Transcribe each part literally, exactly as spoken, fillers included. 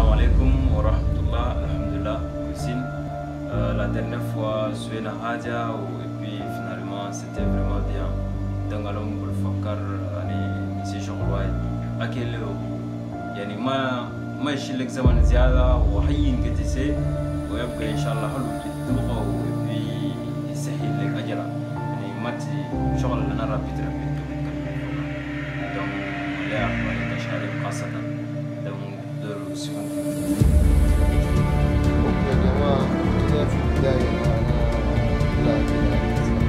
Salam alaikum wa rahmatullah, alhamdulillah, Hussein. Euh, la dernière fois, je suis à Hadja et puis finalement c'était vraiment bien. Donc allons pour le fakar, c'est Jean-Louis. À quel niveau? يعني ما ما يشيل لك زمن زيادة وحين كتسي ويبقى إن شاء الله حلو تدوقه وفي يسهل لك أجرا يعني ما تي شغل اللي نرى بيتر بيتر دون لا أخبار كشاري خاصة دون دور سكون يا جماعة كده في البداية أنا لا كده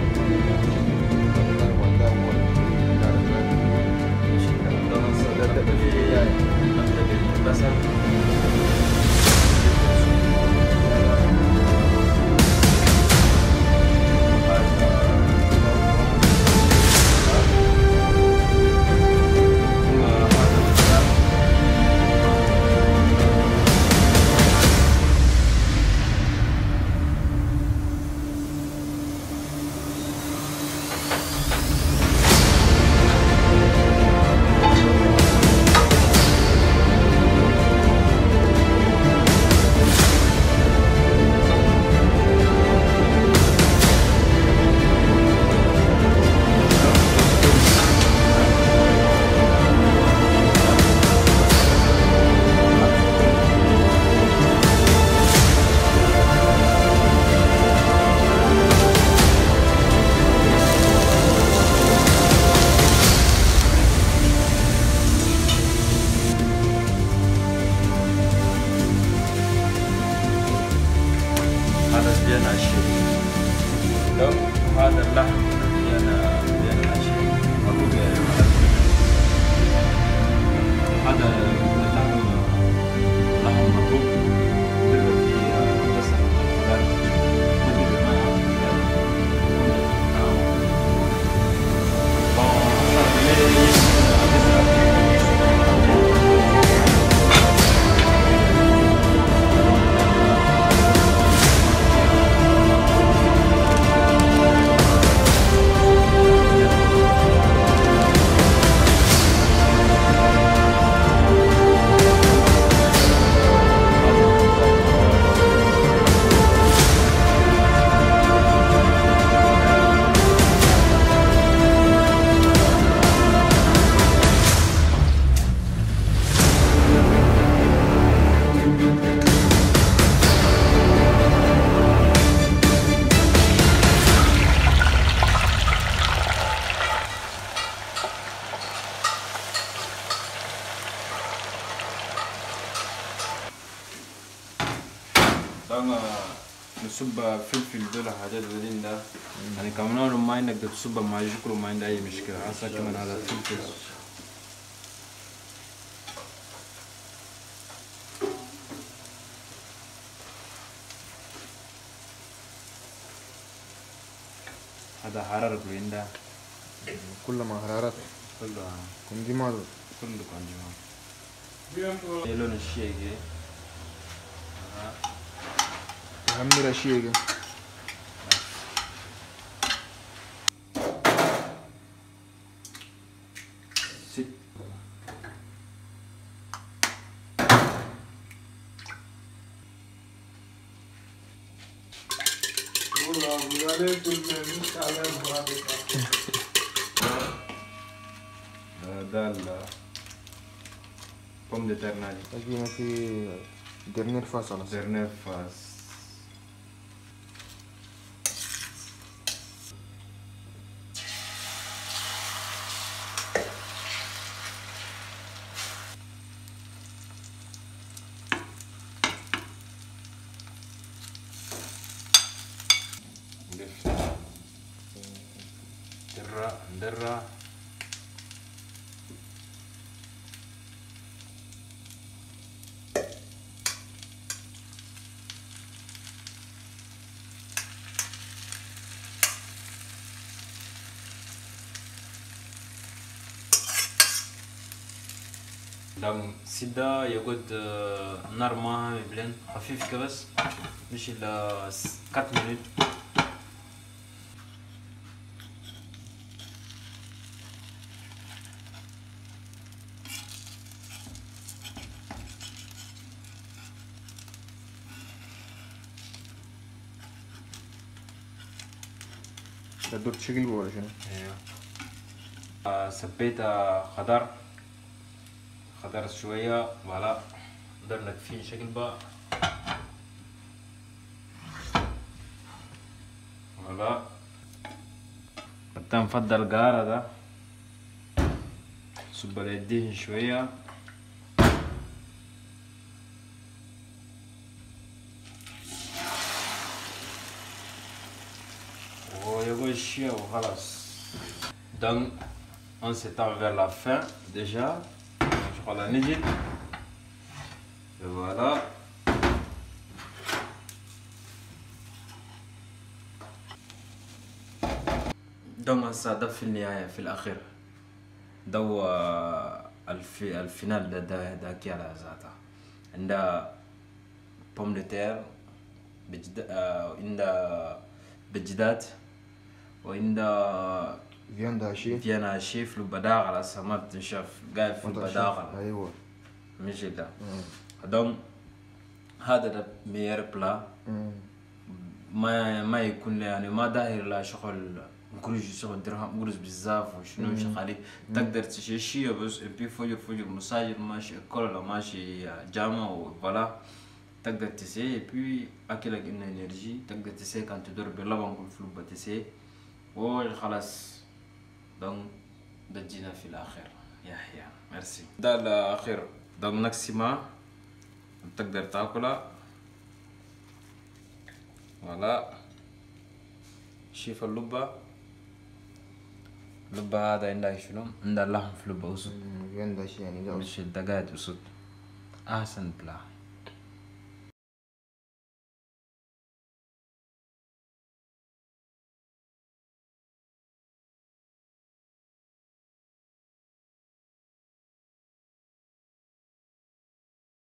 هذا اللحم بين بين الأشياء هذا اللحم لحم مطبوخ درب في دسم الخضار مدير طبعا نصب فلفل دول حاجات بدين ده يعني كمان ما عندك تصب مع جكر وما عندك أي مشكلة عسى كمان هذا فلفل هذا حرارة بيندا كل ما حرارات كله كم دي مالو كله كان جماعة لون الشيء أهم شيء ست هذا ال بوم دي ترنالي أجي في درنير فاصلة درنير فاس درة درة دام سيدا يقعد نار ما بلين خفيف كده بس مش إلا كات منيت تدور شكل ولا شنو؟ ايوه. آه سبيت آه خضر خضر شوية فوالا درنا فيه شكل بقى فوالا. حتى نفضل القارة ده صب عليه الدهن شوية ويقول الشيء وخلاص. Donc on s'étend vers la fin déjà. Je prends la nigel et voilà. Donc هسا ده في النهاية في الأخير دو الفي الفينال ده ده ده كي على ذاتها. عندها بوم دي تير بجد عندها بجدات وعندها فيان هاشي فيانا هاشي في البداغة على سمات تنشاف قاعد في البداغة. ايوه ماشي ده. دونك هذا ده ميير بلا ما ما يكون يعني ما داير لا شغل نقول شغل درهم قرص بزاف وشنو شغالي تقدر تشي شي بس بي فوجر فوجر مساجر ماشي كولا ماشي جامع وفوالا تقدر تسي بي اكلك ان انرجي تقدر تسي كان تدور بلبن كل فلوب تسي وخلاص. دونك ده جينا في الاخير يا حيا ميرسي. ده الاخير دونك نكسيما تقدر تاكلها فوالا. شوف اللبة اللبة هذا عندها شنو؟ عندها لحم في اللبة أسود. فيان هاشي يعني ده مش الدجاج أسود أحسن بلا.